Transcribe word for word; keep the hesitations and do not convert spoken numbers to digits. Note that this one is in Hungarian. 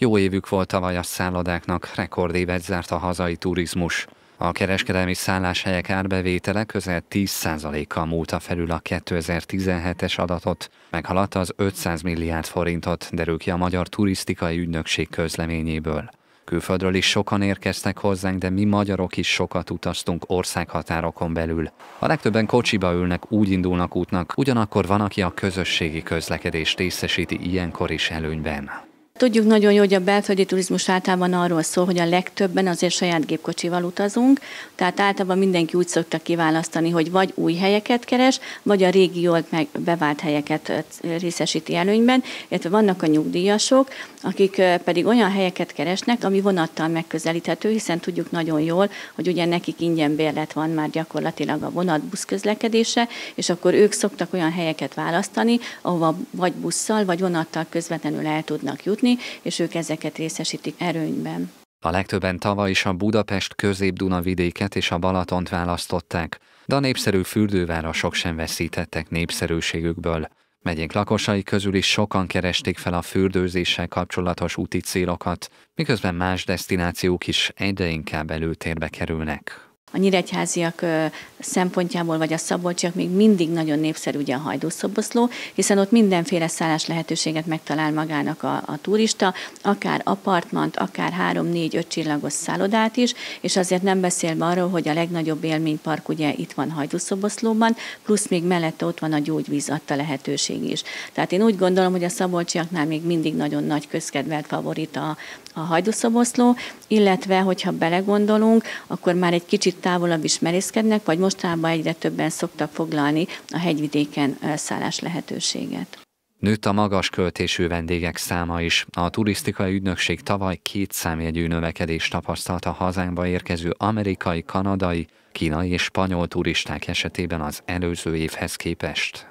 Jó évük volt tavaly a szállodáknak, rekordévet zárt a hazai turizmus. A kereskedelmi szálláshelyek árbevétele közel tíz százalékkal múlta felül a kétezer-tizenhetes adatot, meghaladta az ötszáz milliárd forintot, derül ki a Magyar Turisztikai Ügynökség közleményéből. Külföldről is sokan érkeztek hozzánk, de mi magyarok is sokat utaztunk országhatárokon belül. A legtöbben kocsiba ülnek, úgy indulnak útnak, ugyanakkor van, aki a közösségi közlekedést részesíti ilyenkor is előnyben. Tudjuk nagyon jó, hogy a belföldi turizmus általában arról szól, hogy a legtöbben azért saját gépkocsival utazunk, tehát általában mindenki úgy szokta kiválasztani, hogy vagy új helyeket keres, vagy a régiót meg bevált helyeket részesíti előnyben, illetve vannak a nyugdíjasok, akik pedig olyan helyeket keresnek, ami vonattal megközelíthető, hiszen tudjuk nagyon jól, hogy ugye nekik ingyen bérlet van már gyakorlatilag a vonat-busz közlekedése, és akkor ők szoktak olyan helyeket választani, ahova vagy busszal, vagy vonattal közvetlenül el tudnak jutni, és ők ezeket részesítik előnyben. A legtöbben tavaly is a Budapest Közép-Duna vidéket és a Balatont választották, de a népszerű fürdővárosok sem veszítettek népszerűségükből. Megyénk lakosai közül is sokan keresték fel a fürdőzéssel kapcsolatos úti célokat, miközben más desztinációk is egyre inkább előtérbe kerülnek. A nyíregyháziak szempontjából, vagy a szabolcsiak még mindig nagyon népszerű ugye a Hajdúszoboszló, hiszen ott mindenféle szállás lehetőséget megtalál magának a, a turista, akár apartmant, akár három-négy-öt csillagos szállodát is, és azért nem beszélve arról, hogy a legnagyobb élménypark ugye itt van Hajdúszoboszlóban, plusz még mellette ott van a gyógyvíz adta lehetőség is. Tehát én úgy gondolom, hogy a szabolcsiaknál még mindig nagyon nagy közkedvelt favorit a, a Hajdúszoboszló, illetve, hogyha belegondolunk, akkor már egy kicsit távolabb is merészkednek, vagy mostanában egyre többen szoktak foglalni a hegyvidéken szállás lehetőséget. Nőtt a magas költésű vendégek száma is. A turisztikai ügynökség tavaly két számjegyű növekedést tapasztalt a hazánkba érkező amerikai, kanadai, kínai és spanyol turisták esetében az előző évhez képest.